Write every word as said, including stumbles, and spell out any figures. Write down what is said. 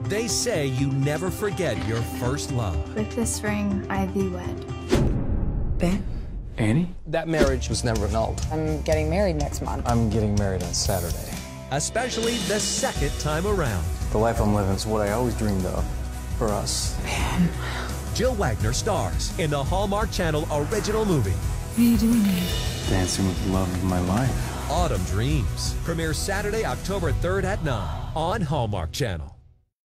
They say you never forget your first love. With this ring, I thee wed. Ben? Annie? That marriage was never annulled. I'm getting married next month. I'm getting married on Saturday. Especially the second time around. The life I'm living is what I always dreamed of for us. Ben. Jill Wagner stars in the Hallmark Channel original movie, What are you doing here? Dancing with the love of my life. Autumn Dreams. Premieres Saturday, October third at nine on Hallmark Channel.